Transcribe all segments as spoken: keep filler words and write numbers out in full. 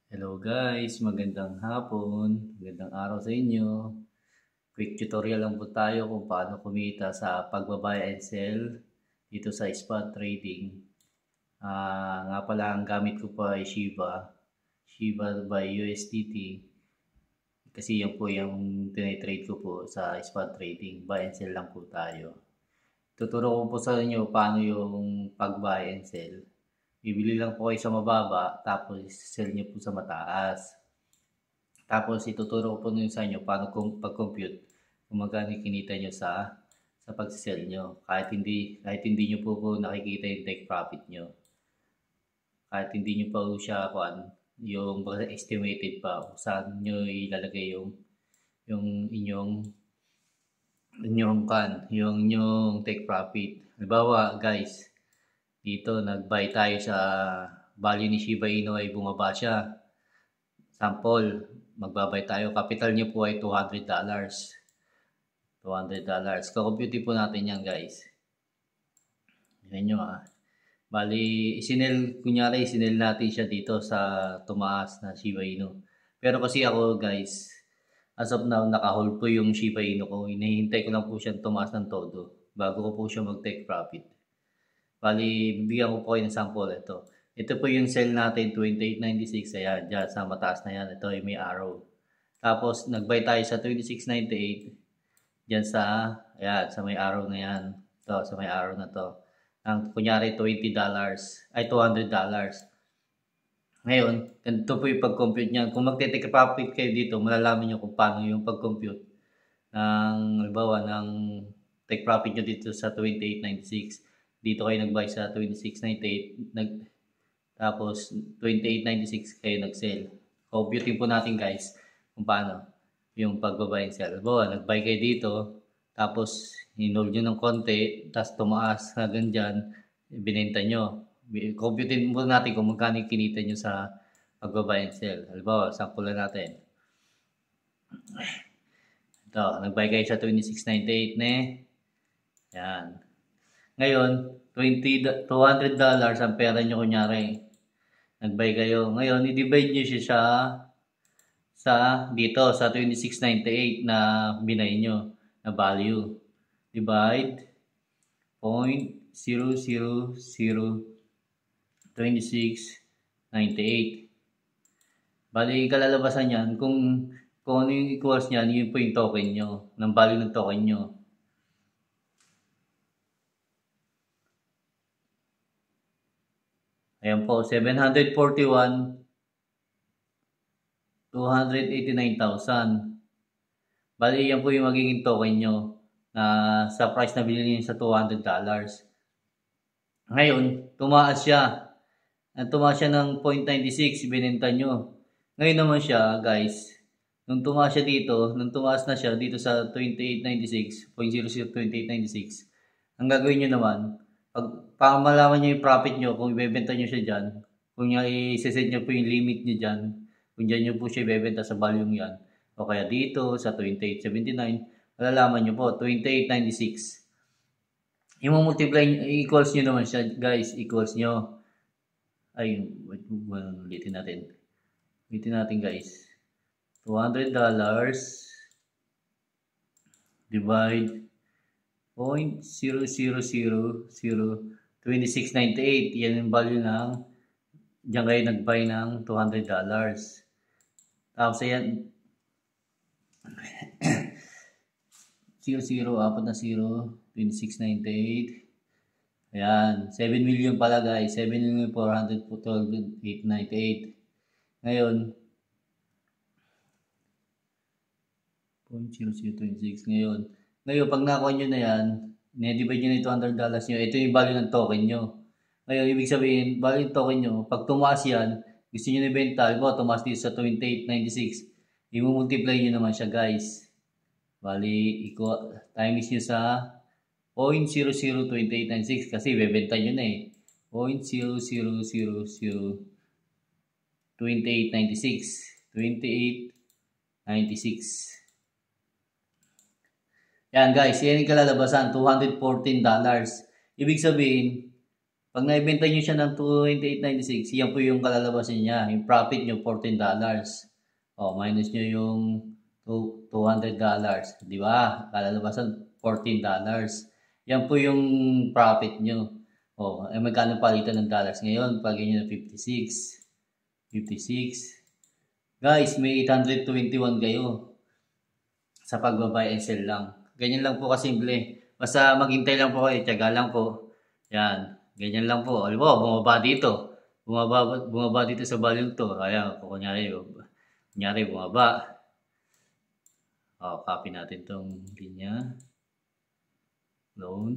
Hello guys, magandang hapon, magandang araw sa inyo. Quick tutorial lang po tayo kung paano kumita sa pagbabuy and sell dito sa spot trading. Ah, nga pala ang gamit ko pa ay Shiba, Shiba by U S D T. Kasi yan po yung tinitrade ko po sa spot trading, buy and sell lang po tayo. Tuturo ko po sa inyo paano yung pag-buy and sell. Bibili lang po kayo sa mababa, tapos sell nyo po sa mataas. Tapos ituturo ko po nun sa inyo paano kung pag-compute kung magkano kinita nyo sa sa pag-sell nyo. Kahit hindi kahit hindi nyo po po nakikita yung take profit nyo. Kahit hindi nyo pa po siya kuan yung estimated pa kung saan nyo ilalagay yung yung inyong inyong kan, yung inyong take profit. Halimbawa, guys, dito nag-buy tayo sa value ni Shiba Inu ay bumaba siya. Sample, magbabay tayo. Capital niyo po ay two hundred dollars. two hundred dollars. Kakompute po natin yan, guys. Yan nyo ah. Bali, isinel, kunyari, isinel natin siya dito sa tumaas na Shiba Inu. Pero kasi ako, guys, as of now, naka-hold po yung Shiba Inu ko. Hinihintay ko lang po siya tumaas ng todo bago ko po siya mag-take profit. Bali, bibigyan ko po kayo ng sample. Ito. Ito po yung sell natin, twenty-eight ninety-six. Ayan, dyan sa mataas na yan. Ito ay may arrow. Tapos, nag-buy tayo sa twenty-six ninety-eight. Dyan sa, ayan, sa may arrow na yan. Ito, sa may arrow na to. Ang kunyari, twenty dollars. Ay, two hundred dollars. Ngayon, ganito po yung pag-compute niyan. Kung magte-take profit kayo dito, malalaman nyo kung paano yung pag-compute ng, halimbawa, ng take profit nyo dito sa twenty-eight ninety-six. Dito kayo nag-buy sa twenty-six ninety-eight, nag, tapos twenty-eight ninety-six kayo nag-sell. Computing po natin guys kung paano yung pagbabuy and sell. Halimbawa, nag-buy kayo dito, tapos hinhold nyo ng konti, tapos tumaas hanggang dyan, binenta nyo. Computing po natin kung magkano kinita nyo sa pagbabuy and sell. Halimbawa, sample na natin. Ito, nag-buy kayo sa twenty-six ninety-eight ne. Yan. Ngayon, two hundred dollars ang pera nyo kunyari. Nag-buy kayo. Ngayon, i-divide nyo siya sa, sa dito, sa twenty-six ninety-eight na binay nyo na value. Divide zero point zero zero zero two six nine eight. Bali, kalalabasan yan, kung, kung ano yung equals nyan, yun po yung token nyo, ng value ng token nyo. Ayan po, seven hundred forty-one, two hundred eighty-nine thousand. Bali, yan po yung magiging token nyo na sa price na binili nyo sa two hundred dollars. Ngayon, tumaas siya. Tumaas siya ng zero point nine six, binenta nyo. Ngayon naman siya, guys, nung tumaas siya dito, nung tumaas na siya dito sa twenty-eight ninety-six, zero point zero zero two eight nine six, ang gagawin nyo naman, pag, para malaman nyo yung profit nyo, kung ibebenta nyo siya dyan, kung i-set nyo po yung limit nyo dyan, kung dyan nyo po siya ibebenta sa volume yan, o kaya dito sa twenty-eight seventy-nine, malalaman nyo po, twenty-eight ninety-six. Yung multiply, equals nyo naman siya, guys, equals nyo. Ay, wait, ulitin natin. Ulitin natin, guys. two hundred dollars divide zero point zero zero zero zero two six nine eight. Yan yung value ng, diyan kayo nag-buy ng two hundred dollars. Tapos ayan, zero zero, apat na zero, twenty-six ninety-eight. Ayan, seven million pala guys, seven million four hundred twelve thousand eight hundred ninety-eight. Ngayon, zero point zero zero two six. Ngayon, ngayon pag nakuha nyo na yan, ne-divide nyo na yung two hundred dollars nyo, ito yung value ng token nyo. Ngayon, ibig sabihin, value ng token nyo, pag tumaas yan, gusto nyo na ibenta, halimbawa tumaas dito sa twenty-eight ninety-six, i-multiply nyo naman siya guys. Bali, equal, times nyo sa zero point zero zero two eight nine six kasi bebenta nyo na eh. zero point zero zero zero zero two eight nine six. twenty-eight ninety-six. Yan guys, yan yung kalalabasan, two hundred fourteen dollars. Ibig sabihin, Pag naibenta nyo siya ng twenty-eight ninety-six, yan po yung kalalabasin niya. Yung profit nyo, fourteen dollars. O, minus nyo yung two hundred dollars. Di ba? Kalalabasan, fourteen dollars. Yan po yung profit nyo. O, eh, magkano palitan ng dollars ngayon? Pag nyo ng fifty-six. fifty-six. Guys, may eight hundred twenty-one kayo sa pagbabay and sell lang. Ganyan lang po kasimple. Basta maghintay lang po kayo, tiyaga lang po. Yan. Ganyan lang po. Alam mo, bumaba dito. Bumaba, bumaba dito sa volume to. Ayan, kunyari, kunyari bumaba. O, copy natin tong linya. Loan.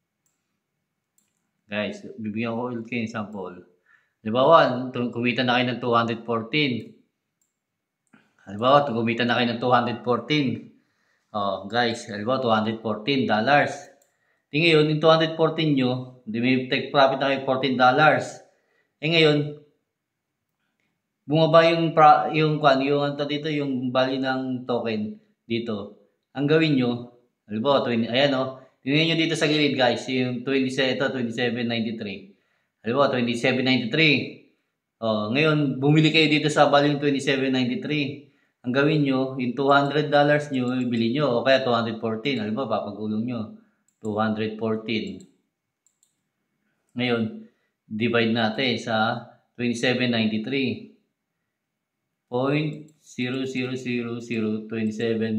Guys, bibigyan ko ulit kayo ng sample. Halimbawa, kumita na kayo ng two hundred fourteen. Halimbawa, kumita na kayo ng two hundred fourteen. O, guys, halimbawa, two hundred fourteen dollars. Di ngayon, yung two hundred fourteen nyo, di may take profit na kayo fourteen dollars. Eh ngayon, bumaba yung, pra, yung, yung, yung, dito, yung value ng token dito. Ang gawin nyo, halimbawa, twenty, ayan o, tingnan nyo dito sa gilid guys, yung twenty-seven ninety-three. Halimbawa, twenty-seven ninety-three. O, ngayon, bumili kayo dito sa value yung twenty-seven ninety-three. Ang gawin nyo, yung two hundred dollars nyo, ibili nyo, o kaya two hundred fourteen. Halimbawa, papagulong nyo. two hundred fourteen. Ngayon, divide natin sa twenty-seven ninety-three. point zero zero zero zero twenty-seven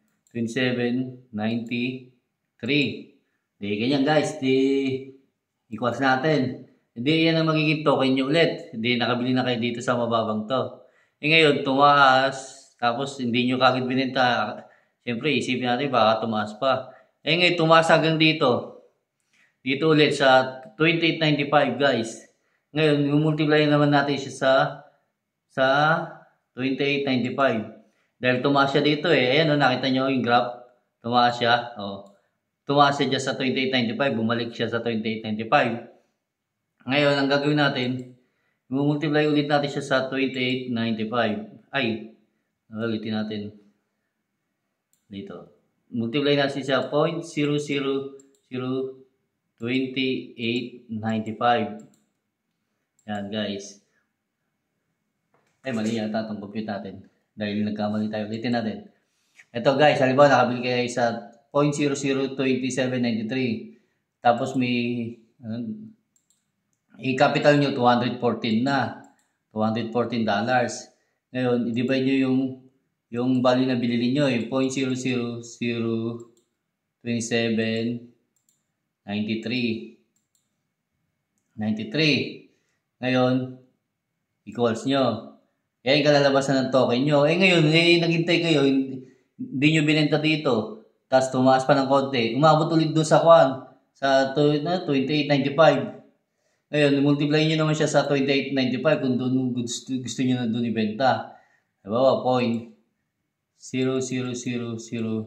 ninety-three. Di ganyan guys, di equals natin. Hindi yan ang magiging token nyo ulit. Hindi nakabili na kayo dito sa mababang to. E ngayon, tumaas, tapos hindi nyo kagad binenta. Siyempre, isipin natin baka tumaas pa. Eh ngayon, tumaas hanggang dito. Dito ulit sa twenty-eight ninety-five guys. Ngayon, multiply naman natin siya sa sa twenty-eight ninety-five. Dahil tumaas siya dito eh. Ayan o, nakita nyo yung graph. Tumaas siya. O, tumaas siya sa twenty-eight ninety-five. Bumalik siya sa twenty-eight ninety-five. Ngayon, ang gagawin natin, multiply ulit natin siya sa twenty-eight ninety-five. Ay, ulitin natin. Dito. Multiply natin siya point zero zero zero two eight nine five. Yan guys. Ay mali yata itong compute natin. Dahil nagkamali tayo. Ulitin natin. Ito guys, halimbawa nakabili kayo sa point zero zero two seven nine three. Tapos may uh, i-capital nyo two hundred fourteen na. two hundred fourteen dollars. Ngayon, i-divide nyo yung yung value na binili nyo, yung point zero zero zero two seven nine three. ninety-three. Ngayon, equals nyo. Yan yung kalalabasan ng token nyo. Eh ngayon, eh, naghintay kayo, hindi, hindi nyo binenta dito. Tapos tumaas pa ng konti. Umabot ulit doon sa kwan, sa twenty-eight ninety-five. Ngayon, multiply nyo naman siya sa twenty-eight ninety-five kung doon gusto, gusto nyo na doon ibenta. Diba, point zero zero zero zero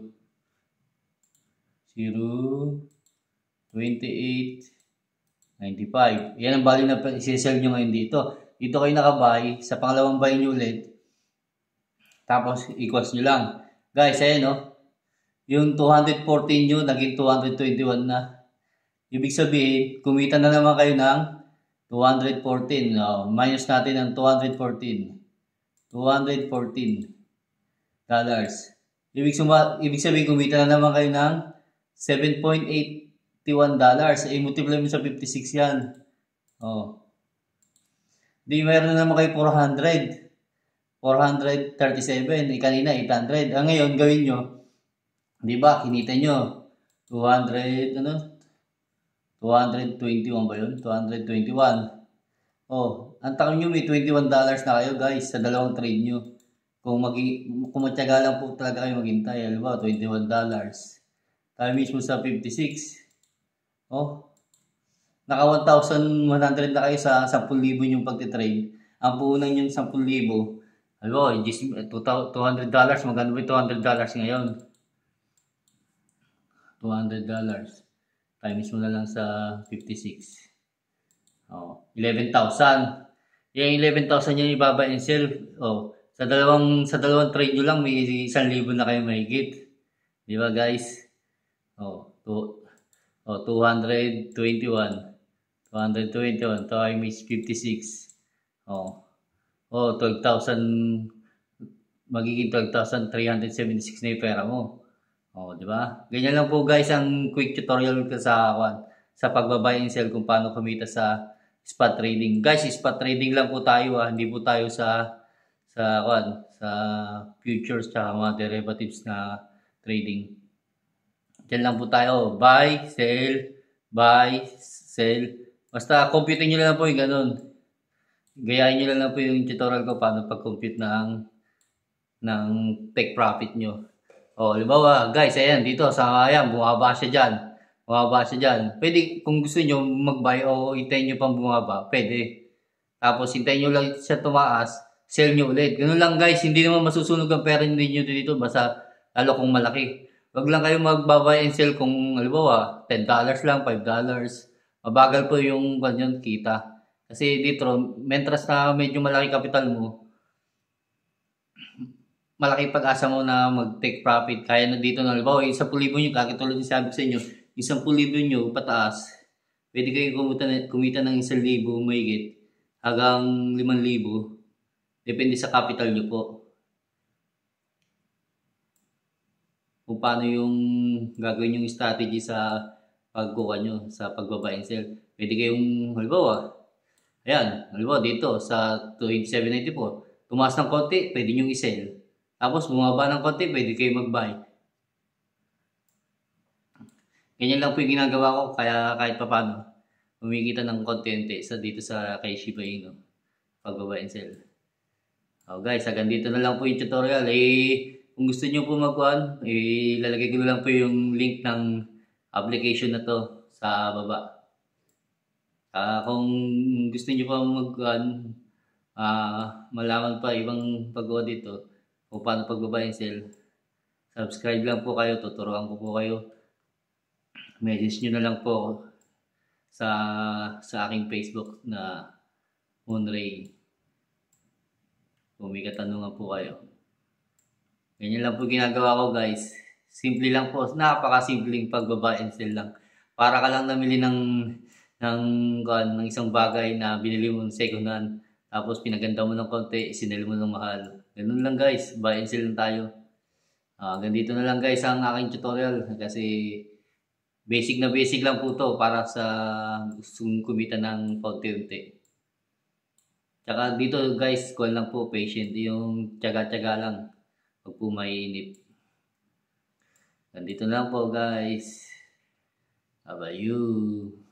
zero twenty-eight ninety-five. Yan ang value na isi-sell nyo ngayon dito. Dito kayo nakabuy. Sa pangalawang buy nyo ulit. Tapos, equals nyo lang. Guys, ayan no. Yung two hundred fourteen nyo, naging two hundred twenty-one na. Ibig sabihin, kumita na naman kayo ng two hundred fourteen. No? Minus natin ang two hundred fourteen. two hundred fourteen dollars. Ibig, suma, ibig sabihin, kumita na naman kayo ng seven point eight one dollars. Eh, multiply mo sa fifty-six yan. Oh. Di, mayroon na naman kayo four hundred. four hundred thirty-seven. Eh, kanina, eight hundred. Ah, ngayon, gawin nyo. Di ba, kinita nyo. two hundred, ano? two hundred twenty-one ba yun? two hundred twenty-one. Oh, ang takot nyo, may twenty-one dollars na kayo, guys, sa dalawang trade nyo. Kung, magi, kung matyaga lang po talaga kayo maghintay, alam ba, twenty-one dollars. Tayo mismo sa fifty-six. Oh, naka one thousand one hundred na kayo sa ten thousand yung pagtitrade. Ang puhunan yung ten thousand, alam mo, two hundred dollars, maganda ba yung two hundred dollars ngayon? two hundred dollars. Times mo na lang sa fifty-six. Oh, eleven thousand. Yung eleven thousand yung ibaba and sell. Oh, sa dalawang sa dalawang trade nyo lang may one thousand na kayo mahigit. Di ba, guys? Oh, to, oh two hundred twenty-one. two two hundred twenty-one times fifty-six. Oh. Oh, twelve thousand, magiging twelve thousand three hundred seventy-six na yung pera mo. Oh, di ba? Ganyan lang po guys ang quick tutorial ko sa sa pagbabuy and sell kung paano kumita sa spot trading. Guys, spot trading lang po tayo ah, hindi po tayo sa sa kwan, sa futures tsaka mga derivatives na trading. Diyan lang po tayo, buy, sell, buy, sell. Basta compute niyo lang po yung ganun. Gayahin niyo lang po yung tutorial ko paano pag-compute ng ng take profit nyo. O, halimbawa, guys, ayan, dito, sa, ayan, bumaba siya dyan. Bumaba siya dyan. Pwede, kung gusto nyo mag-buy o hintayin nyo pang bumaba, pwede. Tapos, hintayin nyo lang siya tumaas, sell nyo ulit. Ganun lang, guys, hindi naman masusunog ang pera nyo dito, basta lalo kung malaki. Wag lang kayo mag-buy and sell kung, halimbawa, ten dollars lang, five dollars. Mabagal po yung ganyan kita. Kasi dito, mentras na medyo malaki kapital mo, malaki pag-asa mo na mag-take profit. Kaya na dito na, halimbawa, yung ten libo nyo, kakitulad yung sabi sa inyo, yung ten libo nyo, pataas, pwede kayo kumita, kumita ng one libo, mahigit, hanggang five libo. Depende sa capital nyo po. Kung paano yung gagawin yung strategy sa pagkuha nyo, sa pagbabuy and sell. Pwede kayong, halimbawa, ayan, halimbawa dito, sa twenty-seven ninety-four, tumaas ng konti, pwede nyo i-sell. Tapos bumaba ng konti, pwede kayo mag-buy. Ganyan lang po yung ginagawa ko, kaya kahit pa paano, kumikita ng konti-unti sa dito sa kay Shiba Inu, pag-buy and sell. Oh guys, hanggang dito na lang po yung tutorial. Eh, kung gusto nyo po mag-one, eh, lalagay ko lang po yung link ng application na to sa baba. Uh, kung gusto nyo pa mag-one, uh, malaman pa ibang pag-gawa dito, kung paano pag-buy and sell, subscribe lang po kayo, tuturuan ko po kayo. Message nyo na lang po sa sa aking Facebook na Moonray. Kung may katanungan po kayo. Ganyan lang po ginagawa ko guys. Simple lang po, napakasimpleng pag-buy and sell lang. Para ka lang namili ng ng, ng isang bagay na binili mo second hand, tapos pinaganda mo ng konti, sinel mo ng mahal. Ganun lang guys, buy and sell lang tayo. Uh, ganito na lang guys ang aking tutorial kasi basic na basic lang po to para sa gustong kumita ng konti-unti. Tsaka dito guys, kuwan lang po, patient, yung tiyaga-tiyaga lang. Huwag po mainip. Ganito na lang po guys. How about you?